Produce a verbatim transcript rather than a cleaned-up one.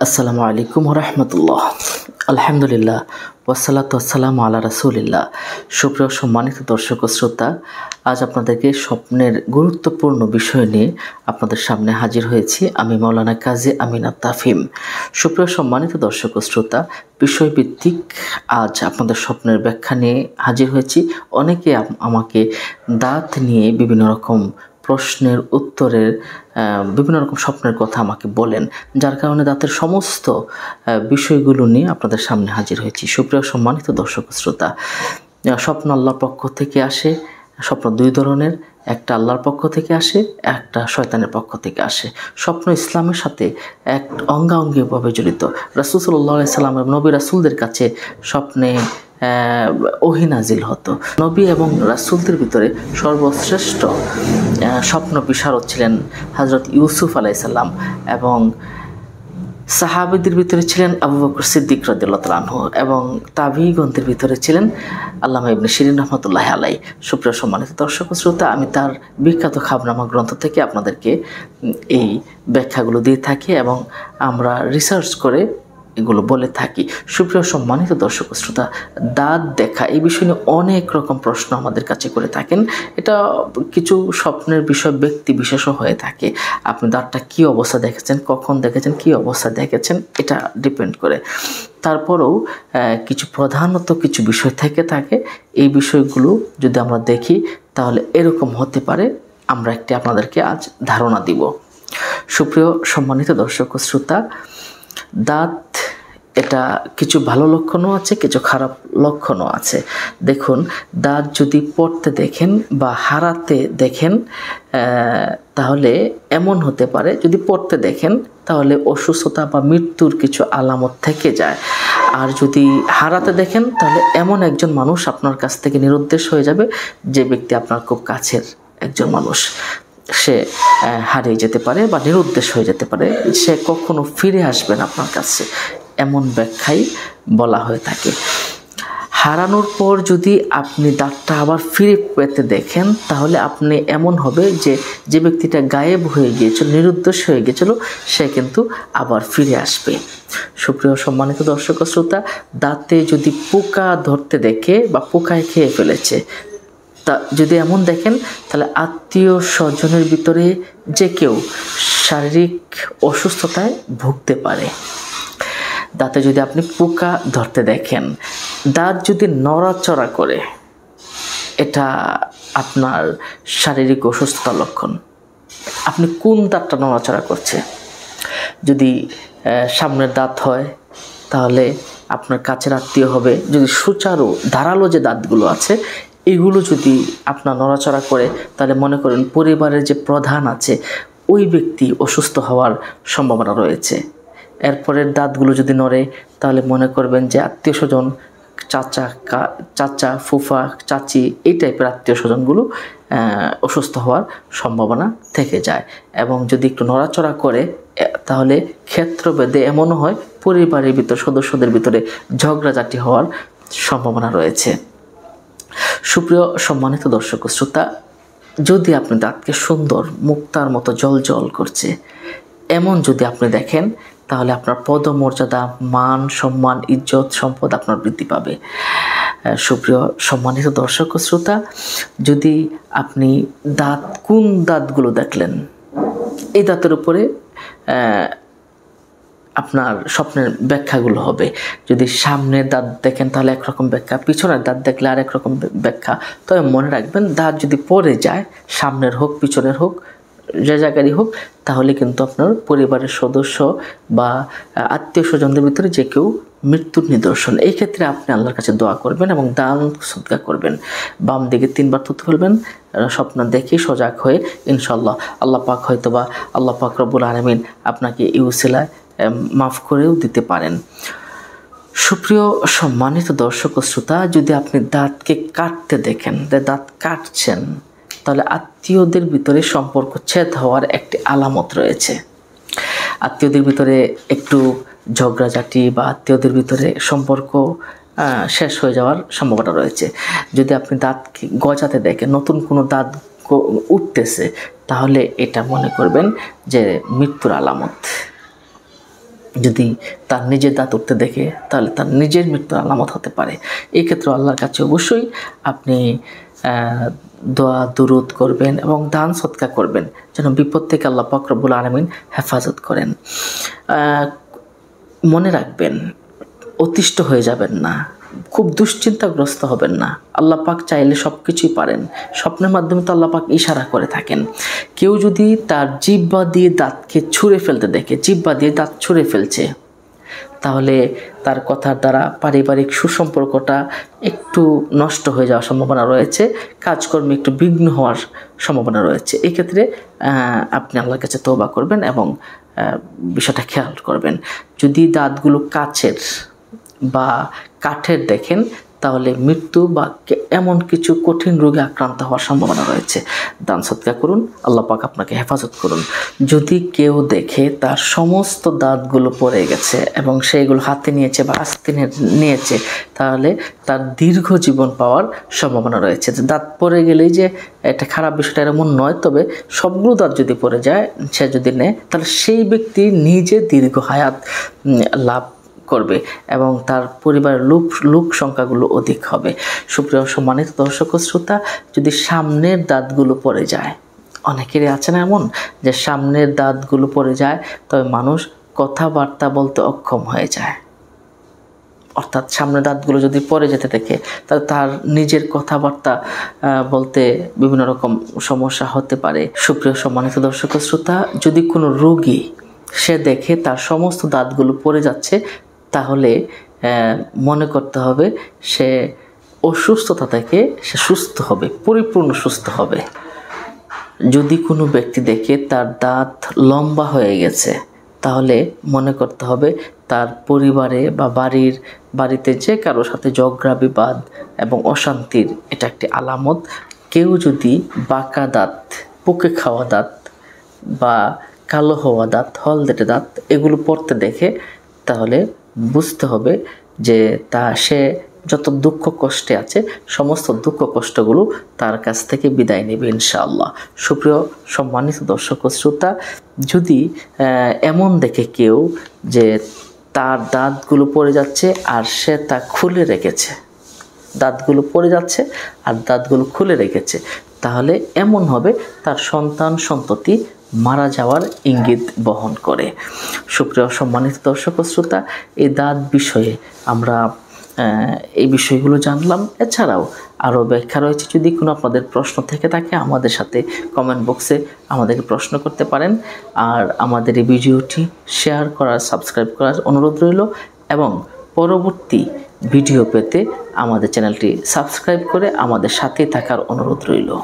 আসসালামু আলাইকুম ওয়া রাহমাতুল্লাহ। আলহামদুলিল্লাহ ওয়াসসালাতু ওয়াসসালামু আলা রাসূলিল্লাহ। সুপ্রিয় সম্মানিত দর্শক ও শ্রোতা, আজ আপনাদেরকে স্বপ্নের গুরুত্বপূর্ণ বিষয় নিয়ে আপনাদের সামনে হাজির হয়েছি আমি মাওলানা কাজী আমিন তাফিম। সুপ্রিয় সম্মানিত দর্শক ও শ্রোতা, বিষয়ভিত্তিক আজ আপনাদের স্বপ্নের ব্যাখ্যা নিয়ে হাজির হয়েছি। অনেকে আমাকে দাঁত নিয়ে বিভিন্ন রকম প্রশ্নের উত্তরের বিভিন্ন রকম স্বপ্নের কথা আমাকে বলেন, যার কারণে দাঁতের সমস্ত বিষয়গুলো নিয়ে আপনাদের সামনে হাজির হয়েছি। সুপ্রিয় সম্মানিত দর্শক শ্রোতা, স্বপ্ন আল্লাহর পক্ষ থেকে আসে। স্বপ্ন দুই ধরনের, একটা আল্লাহর পক্ষ থেকে আসে, একটা শয়তানের পক্ষ থেকে আসে। স্বপ্ন ইসলামের সাথে এক অঙ্গাঙ্গিভাবে জড়িত। রাসূল সাল্লাল্লাহু আলাইহি সাল্লাম এবং নবী রাসূলদের কাছে স্বপ্নে ওহী নাজিল হতো। নবী এবং রাসূলদের ভিতরে সর্বশ্রেষ্ঠ স্বপ্ন বিশারদ ছিলেন হযরত ইউসুফ আলাইহিস সালাম এবং সাহাবীদের ভিতরে ছিলেন আবু বকর সিদ্দিক রাদিয়াল্লাহু তাআলা আনহু এবং তাবিঈগণদের ভিতরে ছিলেন আল্লামা ইবনে শিরিন রাহমাতুল্লাহি আলাইহি। সুপ্রিয় সম্মানিত দর্শক ও শ্রোতা, আমি তার বিখ্যাত খাবনামা গ্রন্থ থেকে আপনাদেরকে এই ব্যাখ্যাগুলো দিয়ে থাকি এবং আমরা রিসার্চ করে এগুলো বলে থাকি। সুপ্রিয় সম্মানিত দর্শক শ্রোতা, দাঁত দেখা এই বিষয় নিয়ে অনেক রকম প্রশ্ন আমাদের কাছে করে থাকেন। এটা কিছু স্বপ্নের বিষয় ব্যক্তি বিশেষও হয়ে থাকে। আপনি দাঁতটা কী অবস্থা দেখেছেন, কখন দেখেছেন, কী অবস্থা দেখেছেন, এটা ডিপেন্ড করে। তারপরেও কিছু প্রধানত কিছু বিষয় থেকে থাকে। এই বিষয়গুলো যদি আমরা দেখি তাহলে এরকম হতে পারে। আমরা একটি আপনাদেরকে আজ ধারণা দিব। সুপ্রিয় সম্মানিত দর্শক শ্রোতা, দাঁত এটা কিছু ভালো লক্ষণও আছে, কিছু খারাপ লক্ষণও আছে। দেখুন, দাঁত যদি পড়তে দেখেন বা হারাতে দেখেন তাহলে এমন হতে পারে, যদি পড়তে দেখেন তাহলে অসুস্থতা বা মৃত্যুর কিছু আলামত থেকে যায়। আর যদি হারাতে দেখেন তাহলে এমন একজন মানুষ আপনার কাছ থেকে নিরুদ্দেশ হয়ে যাবে যে ব্যক্তি আপনার খুব কাছের একজন মানুষ, সে হারিয়ে যেতে পারে বা নিরুদ্দেশ হয়ে যেতে পারে, সে কখনো ফিরে আসবে না আপনার কাছে, এমন ব্যাখ্যাই বলা হয়ে থাকে। হারানোর পর যদি আপনি দাঁতটা আবার ফিরে পেতে দেখেন তাহলে আপনি এমন হবে যে যে ব্যক্তিটা গায়েব হয়ে গিয়েছিল, নিরুদ্দেশ হয়ে গিয়েছিল, সে কিন্তু আবার ফিরে আসবে। সুপ্রিয় সম্মানিত দর্শক শ্রোতা, দাঁতে যদি পোকা ধরতে দেখে বা পোকায় খেয়ে ফেলেছে, তা যদি এমন দেখেন তাহলে আত্মীয় স্বজনের ভিতরে যে কেউ শারীরিক অসুস্থতায় ভুগতে পারে। দাঁতে যদি আপনি পোকা ধরতে দেখেন, দাঁত যদি নড়াচড়া করে, এটা আপনার শারীরিক অসুস্থতার লক্ষণ। আপনি কোন দাঁতটা নড়াচড়া করছে? যদি সামনের দাঁত হয় তাহলে আপনার কাছের আত্মীয় হবে। যদি সুচারু ধারালো যে দাঁতগুলো আছে এগুলো যদি আপনার নড়াচড়া করে তাহলে মনে করেন পরিবারের যে প্রধান আছে ওই ব্যক্তি অসুস্থ হওয়ার সম্ভাবনা রয়েছে। এরপরের দাঁতগুলো যদি নড়ে তাহলে মনে করবেন যে আত্মীয় স্বজন, চাচা চাচা ফুফা চাচি এই টাইপের আত্মীয় স্বজনগুলো অসুস্থ হওয়ার সম্ভাবনা থেকে যায়। এবং যদি একটু নড়াচড়া করে তাহলে ক্ষেত্রভেদে এমনও হয় পরিবারের ভিতর সদস্যদের ভিতরে ঝগড়াঝাটি হওয়ার সম্ভাবনা রয়েছে। সুপ্রিয় সম্মানিত দর্শক শ্রোতা, যদি আপনি দাঁতকে সুন্দর মুক্তার মতো জল জল করছে এমন যদি আপনি দেখেন তাহলে আপনার পদমর্যাদা, মান, সম্মান, ইজ্জত, সম্পদ আপনার বৃদ্ধি পাবে। সুপ্রিয় সম্মানিত দর্শক শ্রোতা, যদি আপনি দাঁত কোন দাঁতগুলো দেখলেন এই দাঁতের উপরে আপনার স্বপ্নের ব্যাখ্যাগুলো হবে। যদি সামনের দাঁত দেখেন তাহলে একরকম ব্যাখ্যা, পিছনের দাঁত দেখলে আরেক রকম ব্যাখ্যা। তবে মনে রাখবেন, দাঁত যদি পড়ে যায়, সামনের হোক পিছনের হোক যে জায়গারই হোক, তাহলে কিন্তু আপনার পরিবারের সদস্য বা আত্মীয় স্বজনদের ভিতরে যে কেউ মৃত্যুর নিদর্শন। এই ক্ষেত্রে আপনি আল্লাহর কাছে দোয়া করবেন এবং দান সদকা করবেন। বাম দিকে তিনবার থুতু ফেলবেন, স্বপ্ন দেখে সজাগ হয়ে ইনশাআল্লাহ আল্লাহ পাক হয়তোবা আল্লাহ পাক রব্বুল আলামিন আপনাকে এই উসিলায় মাফ করেও দিতে পারেন। সুপ্রিয় সম্মানিত দর্শক শ্রোতা, যদি আপনি দাঁতকে কাটতে দেখেন, দাঁত কাটছেন, তাহলে আত্মীয়দের ভিতরে সম্পর্ক ছেদ হওয়ার একটি আলামত রয়েছে। আত্মীয়দের ভিতরে একটু ঝগড়াঝাটি বা আত্মীয়দের ভিতরে সম্পর্ক শেষ হয়ে যাওয়ার সম্ভাবনা রয়েছে। যদি আপনি দাঁতকে গজাতে দেখেন, নতুন কোনো দাঁত উঠতেছে, তাহলে এটা মনে করবেন যে মৃত্যুর আলামত। যদি তার নিজের দাঁত উঠতে দেখে তাহলে তার নিজের মৃত্যুর আলামত হতে পারে। এই ক্ষেত্রে আল্লাহর কাছে অবশ্যই আপনি দোয়া দুরুদ করবেন এবং দান সদকা করবেন যেন বিপদ থেকে আল্লাহ পাক রব্বুল আলামিন হেফাজত করেন। মনে রাখবেন, অতিষ্ঠ হয়ে যাবেন না, খুব দুশ্চিন্তাগ্রস্ত হবেন না। আল্লাহ পাক চাইলে সব কিছুই পারেন। স্বপ্নের মাধ্যমে তো আল্লাহ পাক ইশারা করে থাকেন। কেউ যদি তার জিহ্বা দিয়ে দাঁতকে ছুঁড়ে ফেলতে দেখে, জিহ্বা দিয়ে দাঁত ছুঁড়ে ফেলছে, তাহলে তার কথার দ্বারা পারিবারিক সুসম্পর্কটা একটু নষ্ট হয়ে যাওয়ার সম্ভাবনা রয়েছে, কাজকর্মে একটু বিঘ্ন হওয়ার সম্ভাবনা রয়েছে। এক্ষেত্রে আপনি আল্লাহর কাছে তওবা করবেন এবং বিষয়টা খেয়াল করবেন। যদি দাঁতগুলো কাচের বা কাঠের দেখেন তাহলে মৃত্যু বা এমন কিছু কঠিন রোগে আক্রান্ত হওয়ার সম্ভাবনা রয়েছে। দান সদকা করুন, আল্লাহ পাক আপনাকে হেফাজত করুন। যদি কেউ দেখে তার সমস্ত দাঁতগুলো পড়ে গেছে এবং সেইগুলো হাতে নিয়েছে বা আস্তে নিয়েছে, তাহলে তার দীর্ঘ জীবন পাওয়ার সম্ভাবনা রয়েছে। দাঁত পড়ে গেলেই যে এটা খারাপ বিষয়টা এমন নয়, তবে সবগুলো দাঁত যদি পড়ে যায়, সে যদি নেয়, তাহলে সেই ব্যক্তি নিজে দীর্ঘ হায়াত লাভ করবে এবং তার পরিবারের লোক লোক সংখ্যাগুলো অধিক হবে। সুপ্রিয় সম্মানিত দর্শক ও শ্রোতা, যদি সামনের দাঁতগুলো পড়ে যায়, অনেকেরই আছে না এমন যে সামনের দাঁতগুলো পড়ে যায়, তবে মানুষ কথাবার্তা বলতে অক্ষম হয়ে যায়। অর্থাৎ সামনের দাঁতগুলো যদি পড়ে যেতে দেখে, তাহলে তার নিজের কথাবার্তা বলতে বিভিন্ন রকম সমস্যা হতে পারে। সুপ্রিয় সম্মানিত দর্শক ও শ্রোতা, যদি কোনো রোগী সে দেখে তার সমস্ত দাঁতগুলো পড়ে যাচ্ছে, তাহলে মনে করতে হবে সে অসুস্থতা থেকে সে সুস্থ হবে, পরিপূর্ণ সুস্থ হবে। যদি কোনো ব্যক্তি দেখে তার দাঁত লম্বা হয়ে গেছে, তাহলে মনে করতে হবে তার পরিবারে বা বাড়ির বাড়িতে যে কারোর সাথে ঝগড়া বিবাদ এবং অশান্তির এটা একটি আলামত। কেউ যদি বাঁকা দাঁত, পোকে খাওয়া দাঁত বা কালো হওয়া দাঁত, হলদেটে দাঁত এগুলো পড়তে দেখে, তাহলে বুঝতে হবে যে তা সে যত দুঃখ কষ্টে আছে সমস্ত দুঃখ কষ্টগুলো তার কাছ থেকে বিদায় নেবে ইনশাআল্লাহ। সুপ্রিয় সম্মানিত দর্শক ও শ্রোতা, যদি এমন দেখে কেউ যে তার দাঁতগুলো পড়ে যাচ্ছে আর সে তা খুলে রেখেছে, দাঁতগুলো পড়ে যাচ্ছে আর দাঁতগুলো খুলে রেখেছে, তাহলে এমন হবে তার সন্তান সন্ততি মারা যাওয়ার ইঙ্গিত বহন করে। সুপ্রিয় সম্মানিত দর্শক ও শ্রোতা, এই দাঁত বিষয়ে আমরা এই বিষয়গুলো জানলাম। এছাড়াও আরও ব্যাখ্যা রয়েছে। যদি কোনো আপনাদের প্রশ্ন থেকে থাকে, আমাদের সাথে কমেন্ট বক্সে আমাদেরকে প্রশ্ন করতে পারেন। আর আমাদের এই ভিডিওটি শেয়ার করার, সাবস্ক্রাইব করার অনুরোধ রইল এবং পরবর্তী ভিডিও পেতে আমাদের চ্যানেলটি সাবস্ক্রাইব করে আমাদের সাথে থাকার অনুরোধ রইল।